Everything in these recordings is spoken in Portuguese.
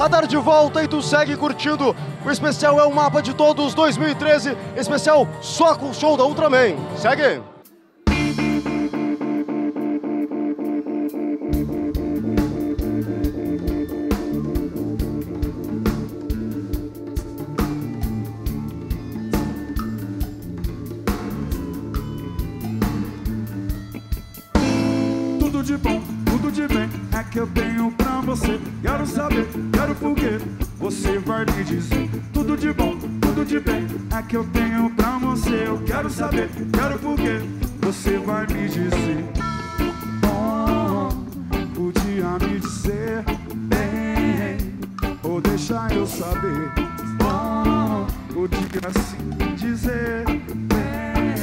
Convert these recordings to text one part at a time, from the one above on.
Radar de volta e tu segue curtindo. O especial é o Mapa de Todos 2013, especial só com o show da Ultraman. Segue! Tudo de bom, tudo de bem é que eu tenho pra você. Quero saber, quero por quê, você vai me dizer. Tudo de bom, tudo de bem é que eu tenho pra você. Eu quero saber, quero por quê, você vai me dizer. Podia me dizer bem, ou deixar eu saber. Podia assim dizer bem.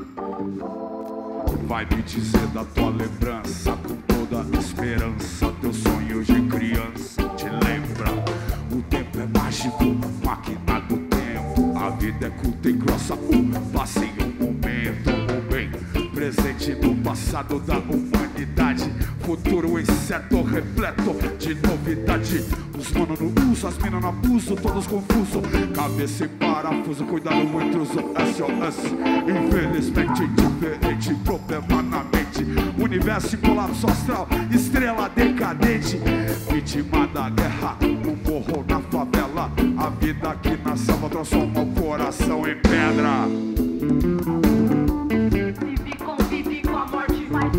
Vai me dizer da tua lembrança, com toda a esperança. Teus sonhos de criança te lembra. O tempo é mágico, máquina do tempo. A vida é curta e grossa, passe um momento. O bem presente no passado da humanidade. Futuro inseto repleto de novidade. Os mano no uso, as mina no abuso, todos confusos. Cabeça em parafuso, cuidado entre os SOS. Infelizmente diferente, problema na mente. Universo em colapso astral, estrela decadente. Vítima da guerra, um morro na favela. A vida aqui na selva transforma o coração em pedra. Vive, convive com a morte, faz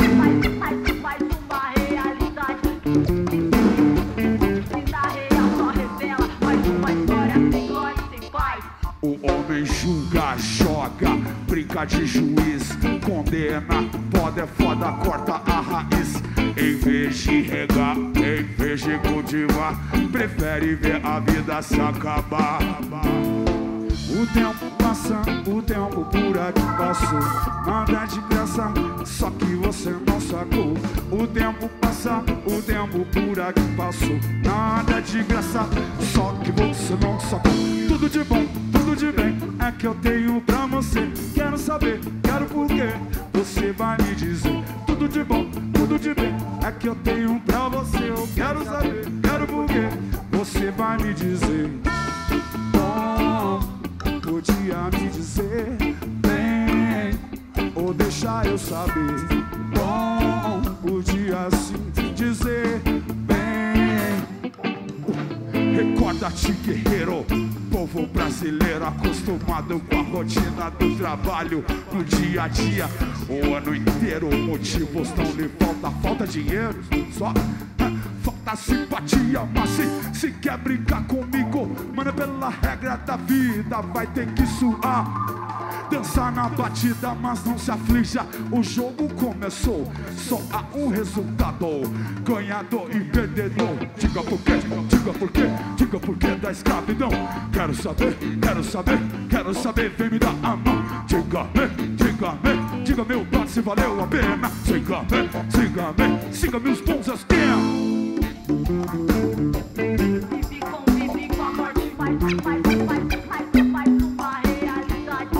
uma realidade. Vida real só revela, faz uma história sem glória e sem paz. O homem julga, joga, brinca de juiz, condena, pode é foda, corta a raiz. Em vez de regar, em vez de cultivar, prefere ver a vida se acabar. O tempo passa, o tempo por aqui passou. Nada de graça, só que você não sacou. O tempo passa, o tempo por aqui passou. Nada de graça, só que você não sacou. Tudo de bom, tudo de bem é que eu tenho pra você. Quero saber, quero por quê, você vai me dizer. Tudo de bom, tudo de bem é que eu tenho pra você. Eu quero saber, quero por quê, você vai me dizer. Podia me dizer bem, ou deixar eu saber. Bom, podia assim dizer bem. Recorda-te, guerreiro, povo brasileiro acostumado com a rotina do trabalho no dia a dia. O ano inteiro motivos não lhe falta dinheiro, só falta simpatia. Mas se quer brincar comigo, mano, pela regra da vida vai ter que suar. Dançar na batida, mas não se aflija. O jogo começou, só há um resultado: ganhador e perdedor. Diga por quê, diga por quê, diga por quê da escravidão. Quero saber, quero saber, quero saber, vem me dar a mão. Diga-me, diga-me, diga meu pai se valeu a pena. Siga-me, siga-me, siga-me os bons as tempos. Vive, convive com a morte, faz uma realidade.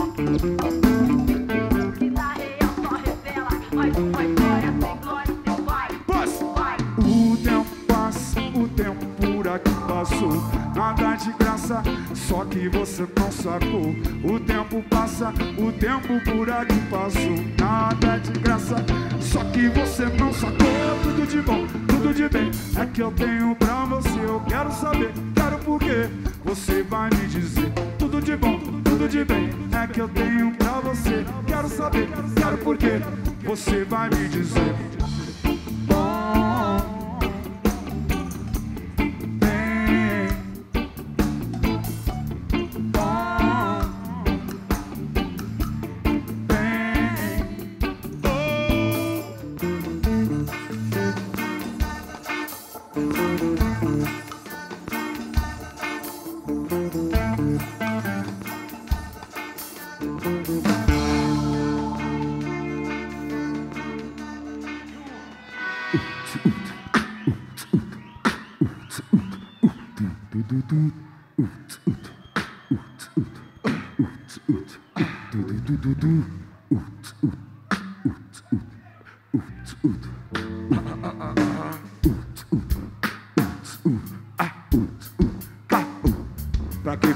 Vida real só revela, faz uma história sem glória e sem paz. O tempo passa, o tempo por aqui passou. Nada de graça, só que você não sacou. O tempo passa, o tempo por aqui passou. Nada de graça, só que você não sacou. Tudo de bom, tudo de bem é que eu tenho pra você. Eu quero saber, quero por quê, você vai me dizer. Tudo de bom, tudo de bem é que eu tenho pra você. Quero saber, quero por quê, você vai me dizer.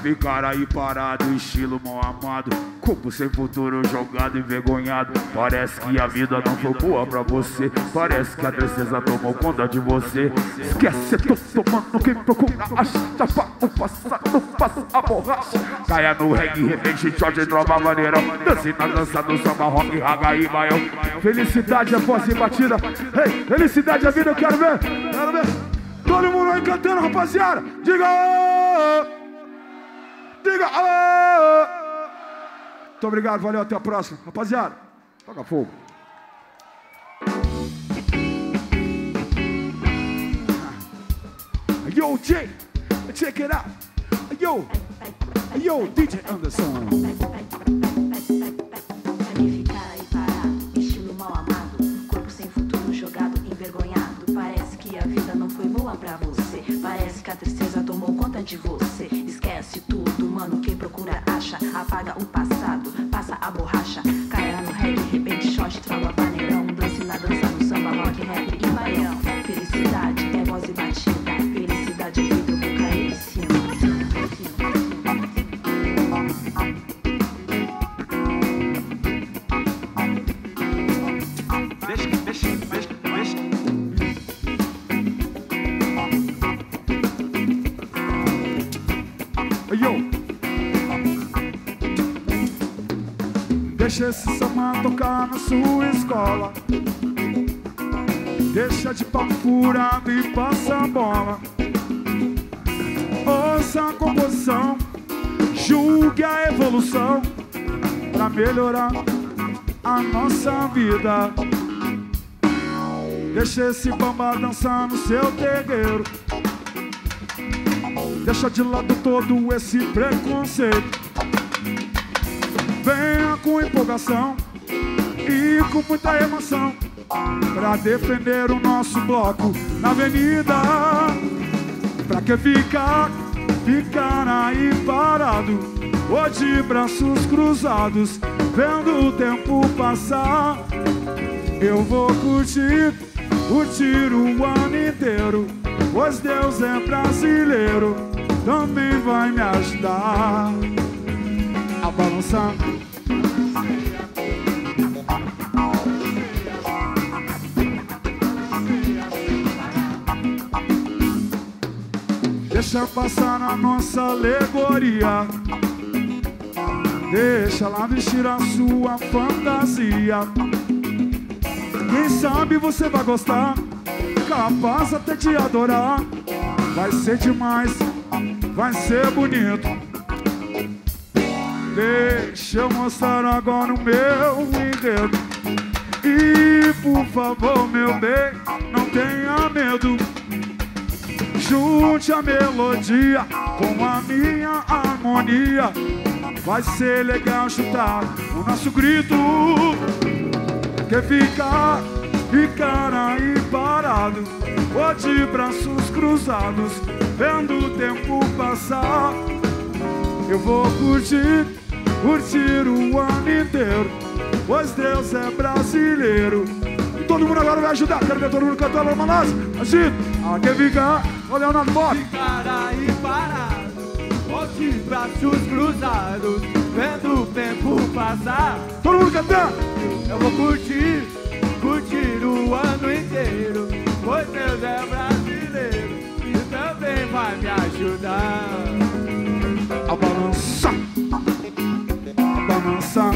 ficar aí parado, estilo mal amado, corpo sem futuro, jogado, envergonhado. Parece que a vida não foi boa pra você, parece que a tristeza tomou conta de você. Esquece, tô tomando, quem procura acha, o passado passa a borracha. Caia no reggae, repente, short, trova maneirão, dance na dança do samba, rock, raga e baião. Felicidade é voz e batida, hey, felicidade é vida, eu quero ver, quero ver. Todo mundo aí cantando, rapaziada. Diga oh! Diga oh! Muito obrigado, valeu, até a próxima. Rapaziada, toca fogo. Yo, Jay, check it out. Yo, DJ Anderson. Ficar aí parado, estilo mal amado, corpo sem futuro, jogado, envergonhado. Parece que a vida não foi boa pra você, parece que a tristeza tomou conta de você. Esquece tudo, mano, quem procura acha, apaga o passado, passa a borracha. Caia no reggae, repente, short, trava paneirão, dance na dança no samba, rock, rap e baião. Felicidade é voz e batida, felicidade é vida, eu vou cair em cima. Deixa esse samba tocar na sua escola. Deixa de papo furado e passa a bola. Ouça a composição, julgue a evolução pra melhorar a nossa vida. Deixa esse bamba dançar no seu terreiro. Deixa de lado todo esse preconceito. Venha com empolgação e com muita emoção pra defender o nosso bloco na avenida. Pra que ficar aí parado ou de braços cruzados, vendo o tempo passar? Eu vou curtir o ano inteiro, pois Deus é brasileiro, também vai me ajudar a balançar. Deixa passar na nossa alegoria, deixa lá vestir a sua fantasia. Quem sabe você vai gostar, capaz até de adorar. Vai ser demais, vai ser bonito. Deixa eu mostrar agora o meu enredo. E por favor, meu bem, não tenha medo. Junte a melodia com a minha harmonia. Vai ser legal chutar o nosso grito. Quer ficar aí parado ou de braços cruzados, vendo o tempo passar? Eu vou curtir o ano inteiro, pois Deus é brasileiro. Todo mundo agora vai ajudar, quero ver todo mundo cantando uma nossa. Agita, quer ficar, ô Leonardo Bob. Ficar aí parado, ou de braços cruzados, vendo o tempo passar. Todo mundo cantando. Eu vou curtir o ano inteiro, pois Deus é brasileiro e também vai me ajudar a balançar, a balançar.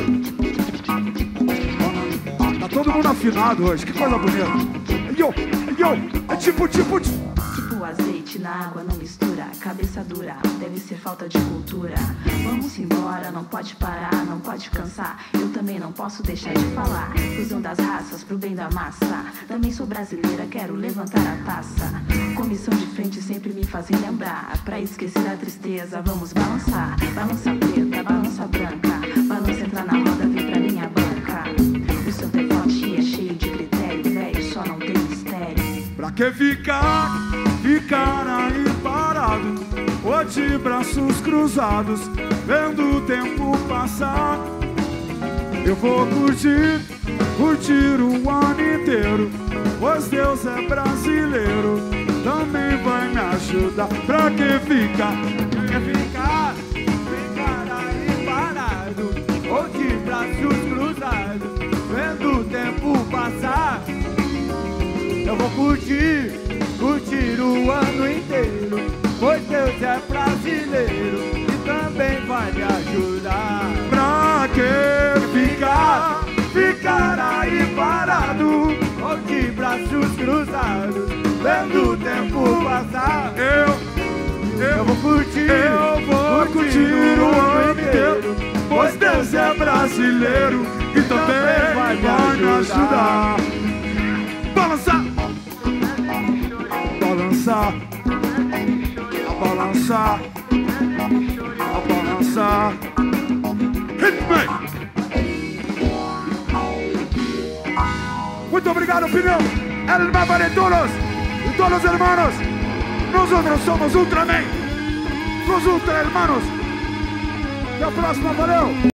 Tá todo mundo afinado hoje, que coisa bonita. Yo, é tipo azeite na água não mistura, cabeça dura, deve ser falta de cultura. Vamos embora, não pode parar, não pode cansar. Eu também não posso deixar de falar. Fusão das raças pro bem da massa. Também sou brasileira, quero levantar a taça. Comissão de frente sempre me fazem lembrar. Pra esquecer a tristeza, vamos balançar. Balança preta, balança branca. Balança entrar na roda, vem pra minha banca. O santo é forte e é cheio de critério, velho, só não tem mistério. Pra que ficar aí parado ou de braços cruzados, vendo o tempo passar? Eu vou curtir o ano inteiro, pois Deus é brasileiro, também vai me ajudar. Pra que ficar brasileiro e também vai me ajudar. Pra que Ficar aí parado, ou de braços cruzados, vendo o tempo passar. Eu vou curtir o ano inteiro, pois Deus é brasileiro e também vai me ajudar. Balançar, balançar, balançar, balançar. Hit me. Muito obrigado, opinião. El mapa de todos y todos los hermanos. Nosotros somos Ultraman. Los Ultra hermanos. Até a próxima, valeu.